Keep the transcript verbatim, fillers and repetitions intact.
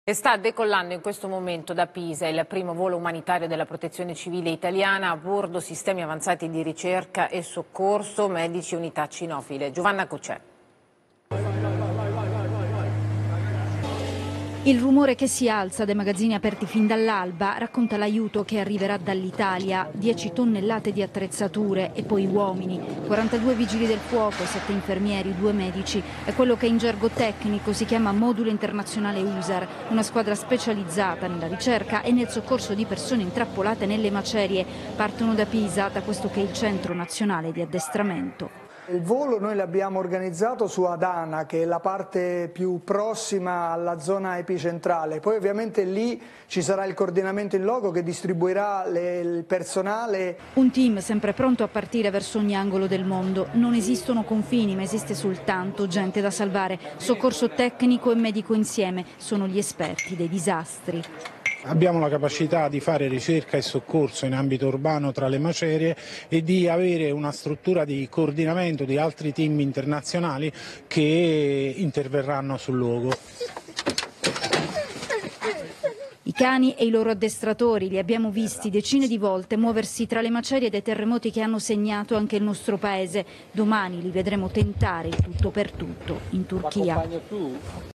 E sta decollando in questo momento da Pisa il primo volo umanitario della Protezione Civile italiana, a bordo sistemi avanzati di ricerca e soccorso, medici e unità cinofile. Giovanna Cocè. Il rumore che si alza dai magazzini aperti fin dall'alba racconta l'aiuto che arriverà dall'Italia. dieci tonnellate di attrezzature e poi uomini, quarantadue vigili del fuoco, sette infermieri, due medici e quello che in gergo tecnico si chiama Modulo Internazionale U S A R, una squadra specializzata nella ricerca e nel soccorso di persone intrappolate nelle macerie. Partono da Pisa, da questo che è il centro nazionale di addestramento. Il volo noi l'abbiamo organizzato su Adana, che è la parte più prossima alla zona epicentrale, poi ovviamente lì ci sarà il coordinamento in loco che distribuirà le, il personale. Un team sempre pronto a partire verso ogni angolo del mondo. Non esistono confini, ma esiste soltanto gente da salvare. Soccorso tecnico e medico insieme, sono gli esperti dei disastri. Abbiamo la capacità di fare ricerca e soccorso in ambito urbano tra le macerie e di avere una struttura di coordinamento di altri team internazionali che interverranno sul luogo. I cani e i loro addestratori li abbiamo visti decine di volte muoversi tra le macerie dei terremoti che hanno segnato anche il nostro paese. Domani li vedremo tentare il tutto per tutto in Turchia.